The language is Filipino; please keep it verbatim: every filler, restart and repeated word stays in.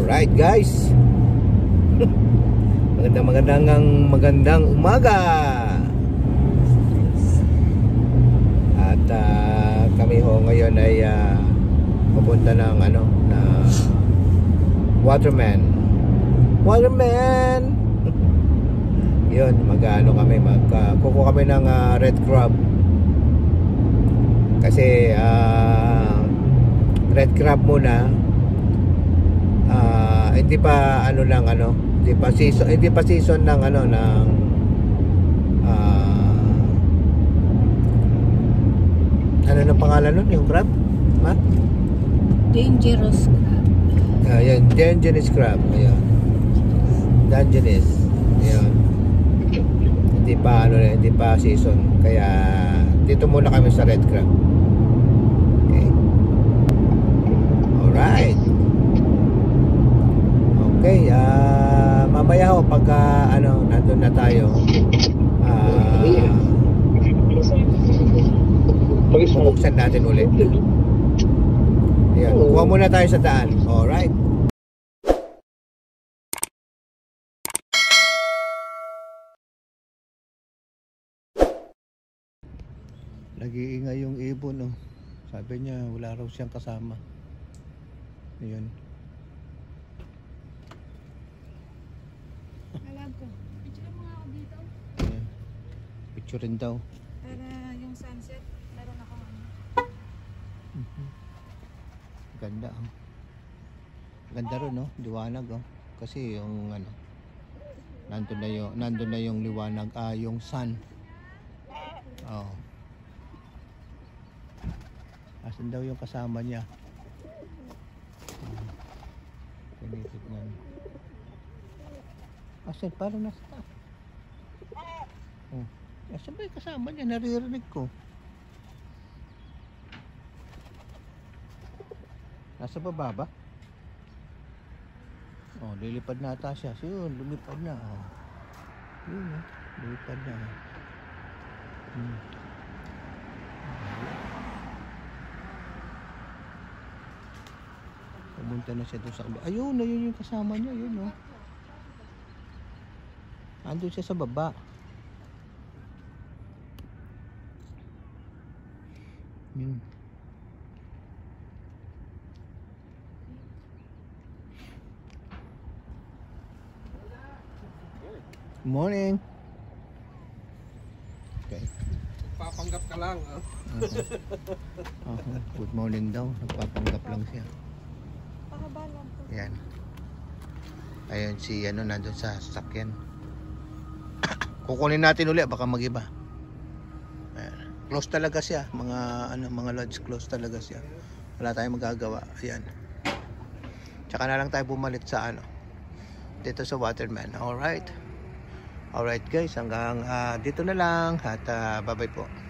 Alright guys, magandang magandang magandang umaga. At uh, kami ho ngayon ay uh, pupunta ng ano na Waterman Waterman yun, mag-ano kami, magkukuha uh, kami ng uh, red crab. Kasi uh, red crab muna, uh, hindi pa ano lang ano, hindi pa season, hindi pa season ng ano ng uh, ano na pangalan nun yung crab? Ha? Dangerous crab. Uh, yan, dangerous crab. Ayun. Dangerous. Ayun. Hindi pa ano, hindi pa season. Kaya dito muna kami sa red crab. Okay. Alright. Okay, uh, mamaya ho pagka ano, nandun na tayo. Ah, uh, bubuksan natin ulit. Ayan, kuha muna tayo sa daan. Alright. Nag-iingay yung ibon, no? Sabi niya wala raw siyang kasama. Ayan. Alam ko. Picture mo nga ako dito. Ayan. Picture rin daw. Para yung sunset, meron ako ano. Mm-hmm. Ganda, oh. Ganda rin, no? Liwanag, oh. Kasi yung ano, nandun na yung, nandun na yung liwanag, ah, yung sun. Oh. Asan daw yung kasama niya? Tinitignan. Asan? Parang nasa taas. Oh. Asan ba yung kasama niya? Naririnig ko. Nasa baba ba? Oh, lilipad na ata siya. So yun, lumipad na. Oh. Yun, oh. Lumipad na. Hmm. Pumunta na siya doon sa kabila. Ayun, ayun yung kasama niya. Ayun, oh. Andun siya sa baba. Yun. Good morning. Okay. Papanggap ka lang, ha? Uh-huh. Uh-huh. Good morning daw. Nagpapanggap lang siya. Ayan. Ayun si ano nandun sa sasakyan. Kukunin natin ulit baka magiba. Ayan. Close talaga siya. Mga ano mga lodge close talaga siya. Wala tayong magagawa. Ayan. Tsaka na lang tayo bumalik sa ano dito sa Waterman. Alright. Alright guys, hanggang uh, dito na lang at uh, bye bye po.